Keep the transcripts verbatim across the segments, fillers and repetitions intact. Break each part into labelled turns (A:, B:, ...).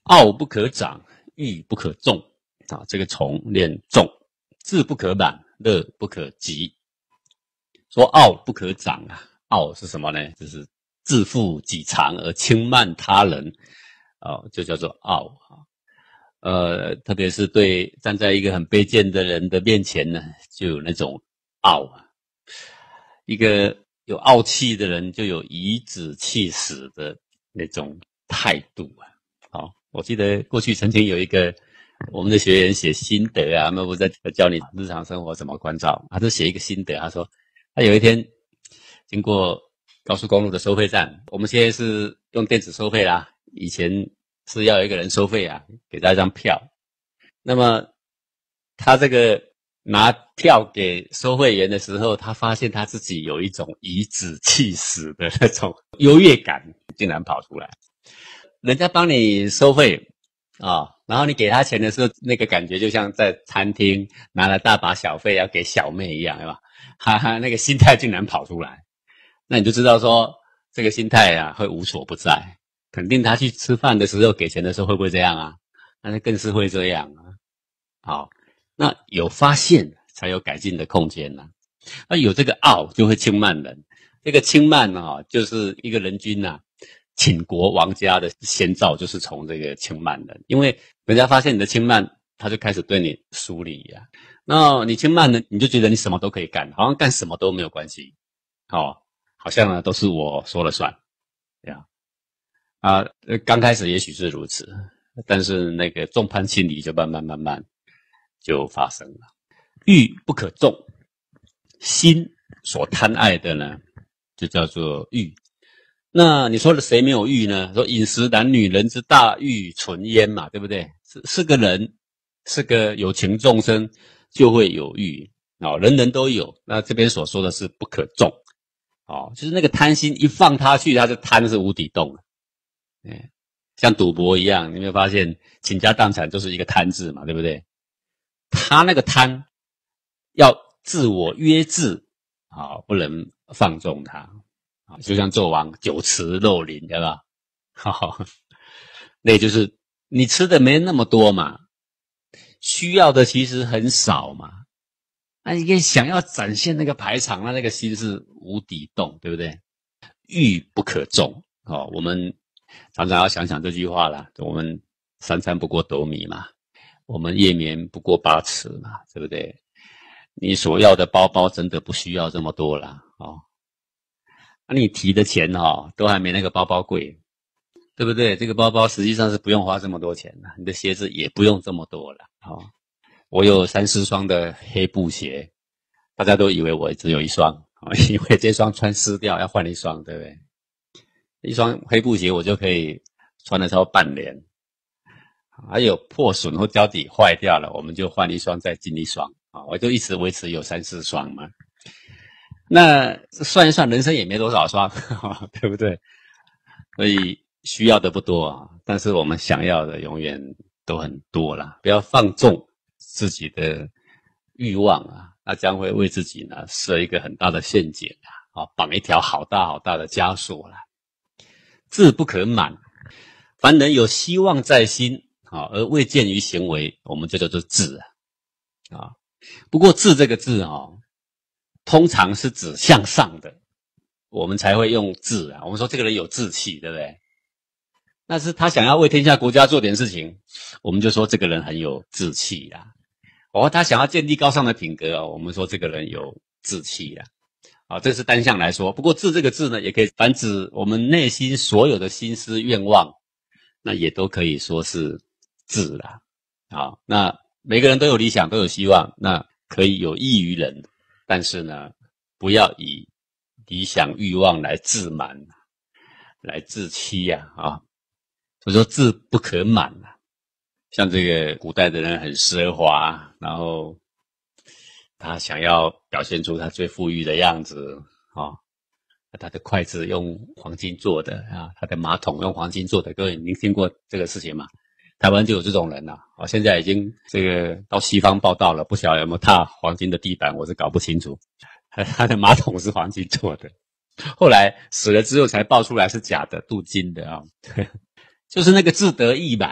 A: 傲不可长，欲不可纵啊，这个从念纵，志不可满，乐不可极。说傲不可长啊，傲是什么呢？就是自负己长而轻慢他人啊，就叫做傲啊。呃，特别是对站在一个很卑贱的人的面前呢，就有那种傲啊。一个有傲气的人，就有颐指气使的那种态度啊。好，我记得过去曾经有一个我们的学员写心得啊，那不在教你日常生活怎么关照，他就写一个心得，他说他有一天经过高速公路的收费站，我们现在是用电子收费啦，以前是要有一个人收费啊，给他一张票。那么他这个拿票给收费员的时候，他发现他自己有一种颐指气使的那种优越感竟然跑出来。人家帮你收费啊，然后你给他钱的时候，那个感觉就像在餐厅拿了大把小费要给小妹一样，对吧？哈哈，那个心态竟然跑出来，那你就知道说这个心态啊会无所不在。肯定他去吃饭的时候给钱的时候会不会这样啊？那更是会这样啊。好，那有发现才有改进的空间啊。那有这个傲就会轻慢人，这个轻慢啊，就是一个人君啊倾国王家的先兆，就是从这个轻慢人，因为人家发现你的轻慢，他就开始对你疏离啊。那你轻慢呢，你就觉得你什么都可以干，好像干什么都没有关系，哦，好像呢都是我说了算，这样啊。刚开始也许是如此，但是那个众叛亲离就慢慢慢慢就发生了。欲不可纵，心所贪爱的呢，就叫做欲。那你说的谁没有欲呢？说饮食男女，人之大欲存焉嘛，对不对？是是个人，是个有情众生，就会有欲哦，人人都有。那这边所说的是不可纵哦，就是那个贪心一放他去，他就贪是无底洞了。嗯，像赌博一样，你有没有发现倾家荡产就是一个贪字嘛，对不对？他那个贪要自我约制啊、哦，不能放纵他啊，就像纣王酒池肉林，对吧？好，那也就是你吃的没那么多嘛，需要的其实很少嘛。那你想要展现那个排场，那那个心是无底洞，对不对？欲不可纵哦，我们常常要想想这句话啦。我们三餐不过斗米嘛，我们夜眠不过八尺嘛，对不对？你所要的包包真的不需要这么多啦哦。那、啊、你提的钱哦，都还没那个包包贵，对不对？这个包包实际上是不用花这么多钱的，你的鞋子也不用这么多了哦。我有三四双的黑布鞋，大家都以为我只有一双，因为这双穿湿掉要换一双，对不对？一双黑布鞋我就可以穿了超半年，还有破损或胶底坏掉了，我们就换一双再进一双啊，我就一直维持有三四双嘛。那算一算，人生也没多少双，对不对？所以需要的不多啊，但是我们想要的永远都很多啦。不要放纵自己的欲望啊，那将会为自己呢设一个很大的陷阱啊，绑一条好大好大的枷锁啦。志不可满，凡人有希望在心啊，而未见于行为，我们就叫做志啊。啊，不过志这个字啊，通常是指向上的，我们才会用志啊。我们说这个人有志气，对不对？但是他想要为天下国家做点事情，我们就说这个人很有志气啦。哦，他想要建立高尚的品格哦，我们说这个人有志气啦。啊，这是单向来说。不过志这个字呢，也可以泛指我们内心所有的心思愿望，那也都可以说是志啦。好，那每个人都有理想，都有希望，那可以有益于人，但是呢，不要以理想欲望来自满，来自欺呀 啊, 啊！所以说志不可满啊。像这个古代的人很奢华，然后他想要表现出他最富裕的样子啊、哦，他的筷子用黄金做的啊，他的马桶用黄金做的，各位您听过这个事情吗？台湾就有这种人呐、啊，哦，现在已经这个到西方报道了，不晓得有没有踏黄金的地板，我是搞不清楚。他的马桶是黄金做的，后来死了之后才爆出来是假的，镀金的啊、哦，就是那个志得意满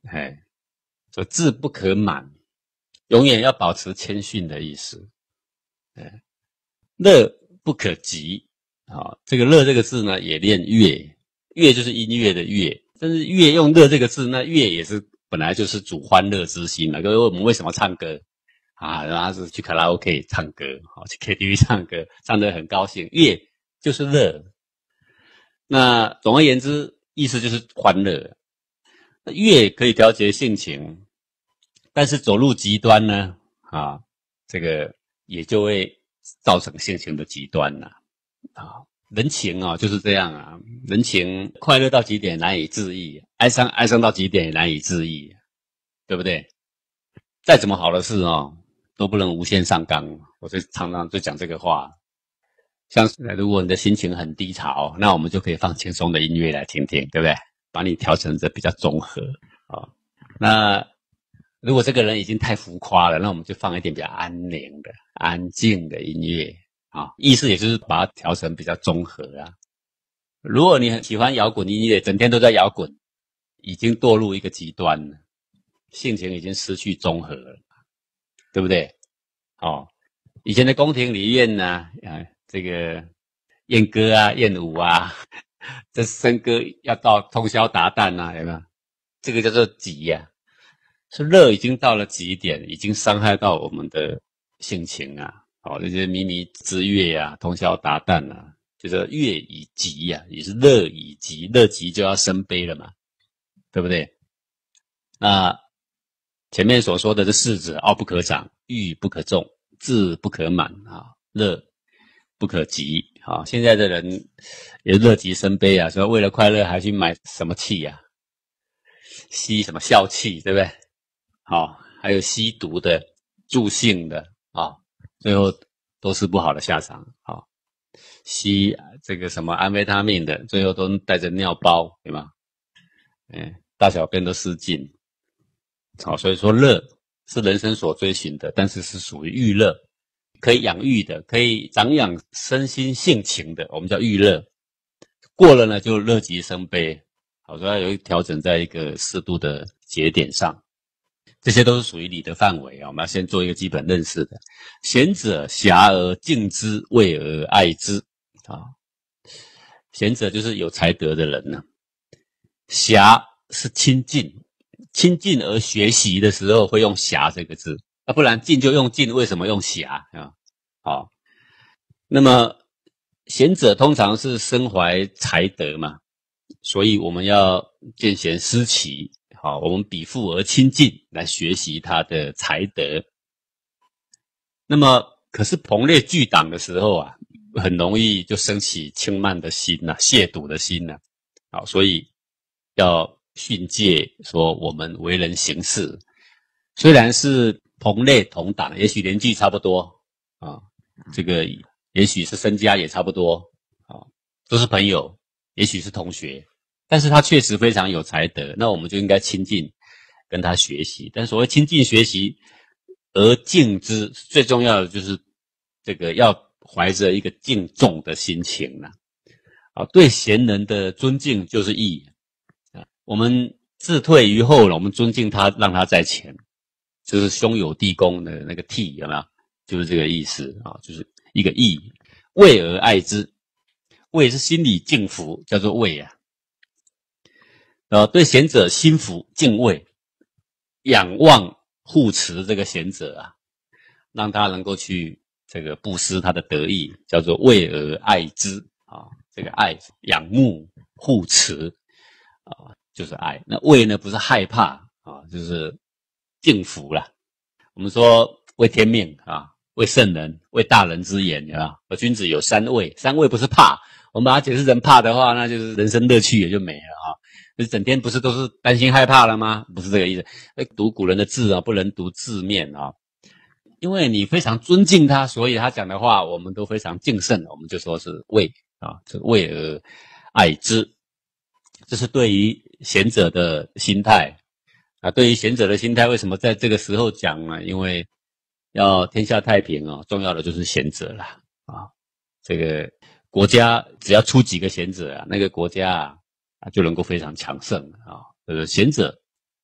A: 哎，说志不可满，永远要保持谦逊的意思。哎，乐不可极，啊，这个乐这个字呢，也念乐，乐就是音乐的乐，但是乐用乐这个字，那乐也是本来就是主欢乐之心嘛。各位，我们为什么唱歌啊？然后是去卡拉 OK 唱歌，好，去 K T V 唱歌，唱得很高兴，乐就是乐。那总而言之，意思就是欢乐。乐可以调节性情，但是走入极端呢，啊，这个也就会造成性情的极端了。啊，人情啊就是这样啊，人情快乐到极点难以自抑，哀伤哀伤到极点也难以自抑，对不对？再怎么好的事哦，都不能无限上纲。我就常常就讲这个话。像如果你的心情很低潮，那我们就可以放轻松的音乐来听听，对不对？把你调成这比较中和啊、哦。那如果这个人已经太浮夸了，那我们就放一点比较安宁的、安静的音乐啊、哦。意思也就是把它调成比较中和啊。如果你很喜欢摇滚音乐，整天都在摇滚，已经堕入一个极端了，性情已经失去中和了，对不对？哦，以前的宫廷里面呢，啊。这个宴歌啊，宴舞啊，这笙歌要到通宵达旦啊，有没有？这个叫做极呀、啊，是乐已经到了极点，已经伤害到我们的性情啊。哦，那些靡靡之乐啊，通宵达旦啊，就是乐以极呀、啊，也是乐以极，乐极就要生悲了嘛，对不对？那前面所说的这四者，傲不可长，欲不可纵，志不可满啊，乐不可极啊！现在的人也乐极生悲啊，所以为了快乐还去买什么气啊？吸什么笑气，对不对？好、哦，还有吸毒的、助兴的啊、哦，最后都是不好的下场啊、哦。吸这个什么安非他命的，最后都带着尿包，对吗？嗯，大小便都失禁。好、哦，所以说乐是人生所追寻的，但是是属于欲乐。可以养育的，可以长养身心性情的，我们叫欲乐。过了呢，就乐极生悲。好，所以要有一调整在一个适度的节点上。这些都是属于理的范围啊。我们要先做一个基本认识的。贤者遐而敬之，畏而爱之。啊，贤者就是有才德的人呢。遐是亲近，亲近而学习的时候会用遐这个字。啊，不然近就用近，为什么用遐啊？好，那么贤者通常是身怀才德嘛，所以我们要见贤思齐，好，我们比附而亲近来学习他的才德。那么可是同类聚党的时候啊，很容易就升起轻慢的心呐、啊，亵渎的心呐、啊，好，所以要训诫说我们为人行事，虽然是同类同党，也许年纪差不多啊，这个也许是身家也差不多啊，都是朋友，也许是同学，但是他确实非常有才德，那我们就应该亲近跟他学习。但所谓亲近学习而敬之，最重要的就是这个要怀着一个敬重的心情啦。啊，对贤人的尊敬就是义啊，我们自退于后了，我们尊敬他，让他在前。就是兄友弟恭的那个悌，有没有？就是这个意思啊，就是一个义，畏而爱之。畏是心里敬服，叫做畏啊。呃，对贤者心服敬畏，仰望护持这个贤者啊，让他能够去这个布施他的德意，叫做畏而爱之啊。这个爱，仰慕护持啊，就是爱。那畏呢，不是害怕啊，就是敬服啦。我们说为天命啊，为圣人，为大人之言啊。而君子有三畏，三畏不是怕。我们把它解释成怕的话，那就是人生乐趣也就没了啊。就是整天不是都是担心害怕了吗？不是这个意思。读古人的字啊，不能读字面啊。因为你非常尊敬他，所以他讲的话我们都非常敬慎，我们就说是畏啊，这畏而爱之。这是对于贤者的心态啊。对于贤者的心态，为什么在这个时候讲呢？因为要天下太平啊，重要的就是贤者啦啊。这个国家只要出几个贤者啊，那个国家啊就能够非常强盛啊。这个贤者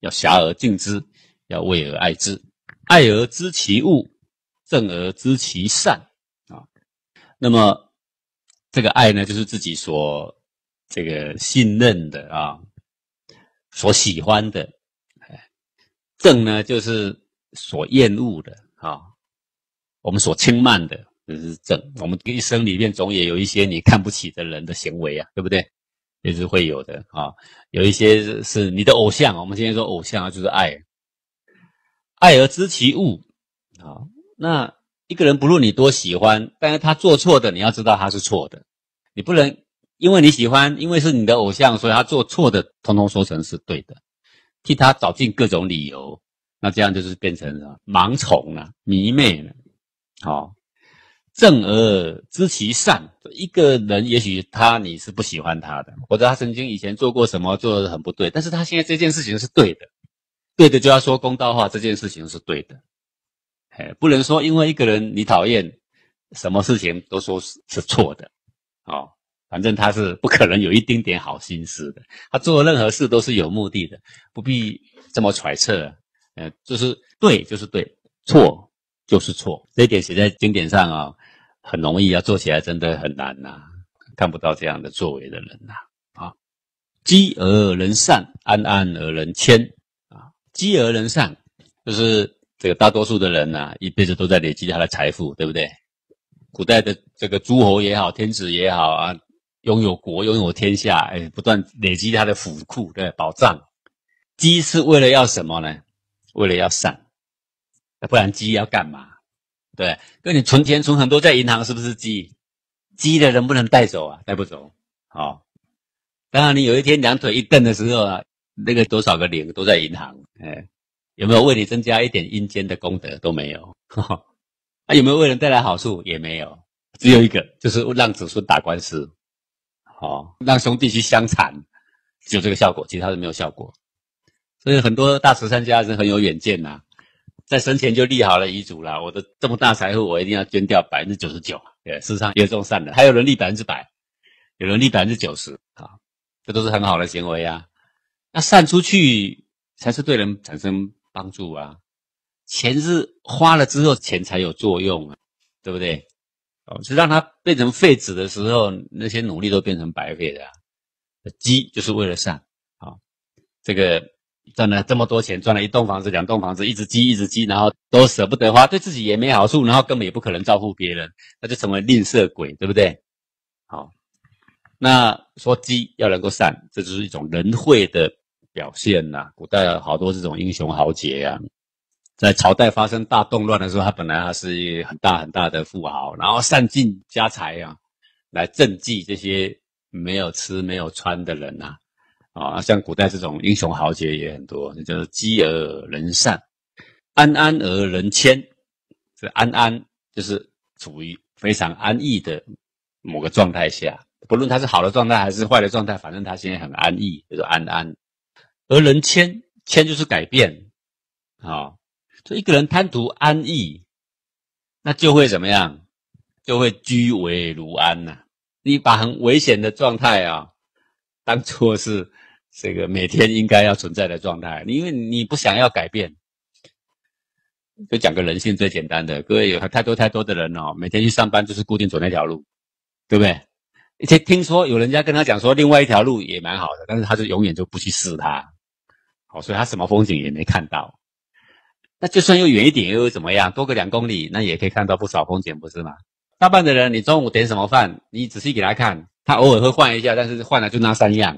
A: 要遐而敬之，要畏而爱之。爱而知其恶，正而知其善啊。那么这个爱呢，就是自己所这个信任的啊，所喜欢的。正呢，就是所厌恶的啊，我们所轻慢的，这是正。我们一生里面总也有一些你看不起的人的行为啊，对不对？也是会有的啊。有一些是你的偶像，我们今天说偶像啊，就是爱。爱而知其恶啊。那一个人不论你多喜欢，但是他做错的，你要知道他是错的。你不能因为你喜欢，因为是你的偶像，所以他做错的，统统说成是对的，替他找尽各种理由。那这样就是变成了盲从了，迷昧了。好、哦，正而知其善。一个人也许他你是不喜欢他的，或者他曾经以前做过什么做得很不对，但是他现在这件事情是对的，对的就要说公道话，这件事情是对的。哎，不能说因为一个人你讨厌，什么事情都说是是错的。哦，反正他是不可能有一丁点好心思的，他做的任何事都是有目的的，不必这么揣测。呃，就是对就是对，错就是错，这一点写在经典上啊、哦，很容易，要做起来真的很难呐、啊，看不到这样的作为的人呐、啊。啊，积而人善，安安而人谦啊。积而人善，就是这个大多数的人呐、啊，一辈子都在累积他的财富，对不对？古代的这个诸侯也好，天子也好啊，拥有国，拥有天下，哎，不断累积他的府库，对，宝藏。积是为了要什么呢？为了要善，不然积要干嘛？对，跟你存钱存很多在银行，是不是积？积的人不能带走啊，带不走。好、哦，当然你有一天两腿一蹬的时候啊，那个多少个零都在银行，哎，有没有为你增加一点阴间的功德？都没有。呵呵，啊，有没有为人带来好处？也没有，只有一个，就是让子孙打官司，好、哦，让兄弟去相残，只有这个效果，其他的没有效果。所以很多大慈善家是很有远见呐、啊，在生前就立好了遗嘱啦，我的这么大财富，我一定要捐掉百分之九十九。对，世上也有这种善人，还有人立百分之百，有人立百分之九十啊，这都是很好的行为啊。那散出去才是对人产生帮助啊。钱是花了之后，钱才有作用啊，对不对？哦，是让它变成废纸的时候，那些努力都变成白费的啊。积就是为了善啊、哦，这个。赚了这么多钱，赚了一栋房子、两栋房子，一直积一直积，然后都舍不得花，对自己也没好处，然后根本也不可能照顾别人，那就成为吝啬鬼，对不对？好，那说积要能够善，这就是一种仁惠的表现呐、啊。古代有好多这种英雄豪杰啊，在朝代发生大动乱的时候，他本来他是一个很大很大的富豪，然后散尽家财啊，来赈济这些没有吃没有穿的人呐、啊。啊，像古代这种英雄豪杰也很多，那就是积而人善，安安而人谦。这安安就是处于非常安逸的某个状态下，不论他是好的状态还是坏的状态，反正他现在很安逸，就是安安。而人谦，谦就是改变啊。所以一个人贪图安逸，那就会怎么样？就会居危如安呐、啊。你把很危险的状态啊，当作是这个每天应该要存在的状态，因为你不想要改变。就讲个人性最简单的，各位有太多太多的人哦，每天去上班就是固定走那条路，对不对？而且听说有人家跟他讲说另外一条路也蛮好的，但是他就永远就不去试它，好，所以他什么风景也没看到。那就算又远一点又怎么样？多个两公里，那也可以看到不少风景，不是吗？大半的人，你中午点什么饭，你仔细给他看，他偶尔会换一下，但是换了就那三样。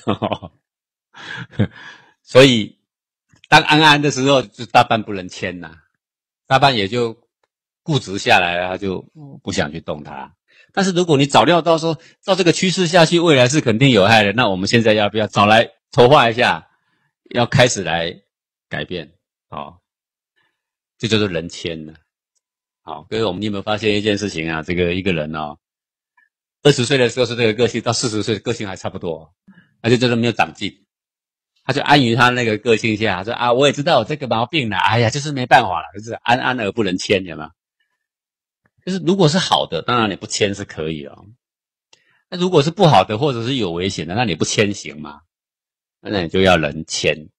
A: 所以当安安的时候，就大半不能迁呐、啊，大半也就固执下来了，他就不想去动它。但是如果你早料到说，照这个趋势下去，未来是肯定有害的，那我们现在要不要早来筹划一下，要开始来改变？哦，这就是人谦了。好，各位，我们你有没有发现一件事情啊？这个一个人哦，二十岁的时候是这个个性，到四十岁个性还差不多，而且真的没有长进。他就安于他那个个性下，他说啊，我也知道我这个毛病了，哎呀，就是没办法了，就是安安而不能迁，有没有？就是如果是好的，当然你不迁是可以哦。那如果是不好的，或者是有危险的，那你不迁行吗？那你就要人迁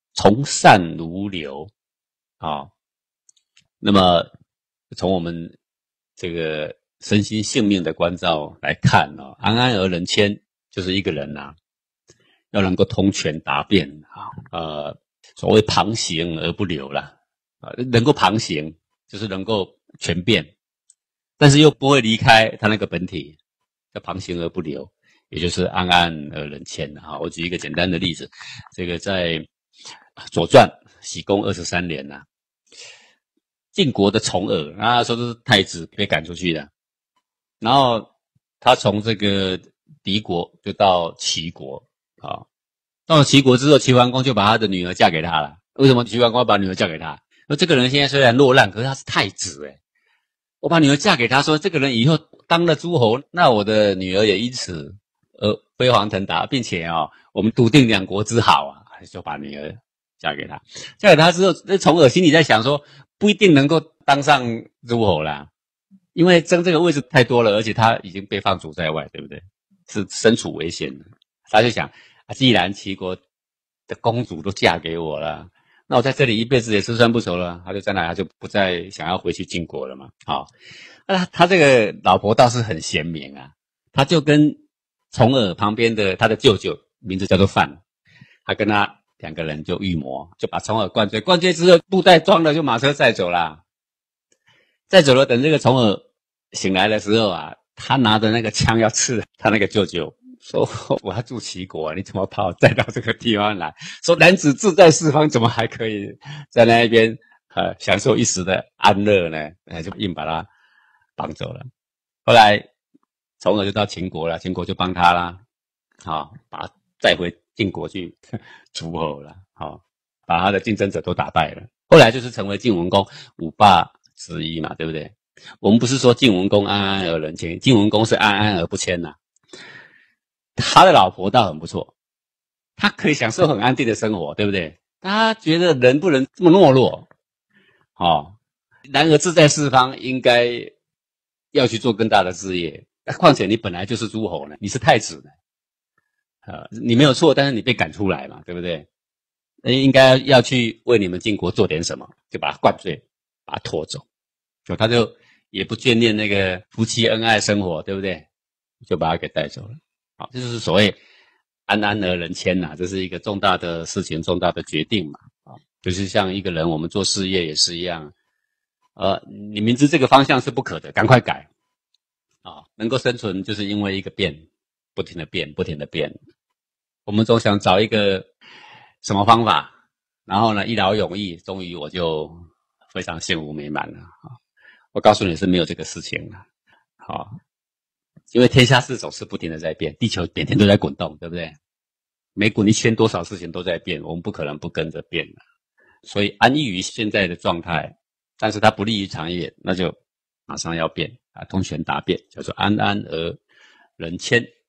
A: 从善如流啊。那么从我们这个身心性命的关照来看啊，安安而人谦，就是一个人啊，要能够通权达变啊，呃，所谓旁行而不流啦，啊，能够旁行就是能够全变，但是又不会离开他那个本体，叫旁行而不流，也就是安安而人谦啊。我举一个简单的例子，这个在《左传》喜公二十三年呐、啊，晋国的重耳啊，说是太子被赶出去的，然后他从这个敌国就到齐国啊，到了齐国之后，齐桓公就把他的女儿嫁给他了。为什么齐桓公要把女儿嫁给他？说这个人现在虽然落难，可是他是太子诶，我把女儿嫁给他，说这个人以后当了诸侯，那我的女儿也因此而飞黄腾达，并且哦，我们笃定两国之好啊，就把女儿嫁给他。嫁给他之后，那重耳心里在想说，不一定能够当上诸侯啦，因为争这个位置太多了，而且他已经被放逐在外，对不对？是身处危险的。他就想啊，既然齐国的公主都嫁给我了，那我在这里一辈子也吃酸不熟了，他就在那，他就不再想要回去晋国了嘛。好，那他这个老婆倒是很贤明啊，他就跟重耳旁边的他的舅舅，名字叫做范，他跟他两个人就预谋，就把重耳灌醉，灌醉之后布袋装了，就马车载走了。载走了，等这个重耳醒来的时候啊，他拿着那个枪要刺他那个舅舅。说我要住齐国，你怎么把我带到这个地方来？说男子志在四方，怎么还可以在那边呃享受一时的安乐呢？哎，就硬把他绑走了。后来重耳就到秦国了，秦国就帮他啦，好、哦，把他带回晋国去诸侯了，好、哦，把他的竞争者都打败了。后来就是成为晋文公五霸之一嘛，对不对？我们不是说晋文公安安而人谦，晋文公是安安而不谦呐、啊。他的老婆倒很不错，他可以享受很安定的生活，对不对？他觉得人不能这么懦弱，哦，男儿志在四方，应该要去做更大的事业。况且你本来就是诸侯呢，你是太子呢，呃，你没有错，但是你被赶出来嘛，对不对？应该要去为你们晋国做点什么，就把他灌醉，把他拖走，就他就也不眷恋那个夫妻恩爱生活，对不对？就把他给带走了。好，这就是所谓安安而人谦呐，这是一个重大的事情，重大的决定嘛。啊，就是像一个人，我们做事业也是一样，呃，你明知这个方向是不可的，赶快改。啊，能够生存就是因为一个变，不停的变，不停的变。我们总想找一个什么方法，然后呢，一劳永逸，终于我就非常幸福美满了。啊，我告诉你是没有这个事情的。好。因为天下事总是不停的在变，地球每天都在滚动，对不对？每滚一圈，多少事情都在变，我们不可能不跟着变的。所以安逸于现在的状态，但是它不利于长远，那就马上要变啊，通权达变，叫做安安而人谦。